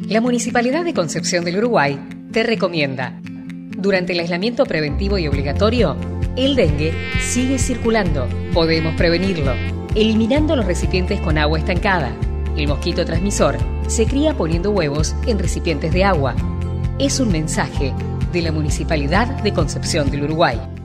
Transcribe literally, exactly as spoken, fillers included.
La Municipalidad de Concepción del Uruguay te recomienda: durante el aislamiento preventivo y obligatorio, el dengue sigue circulando. Podemos prevenirlo eliminando los recipientes con agua estancada. El mosquito transmisor se cría poniendo huevos en recipientes de agua. Es un mensaje de la Municipalidad de Concepción del Uruguay.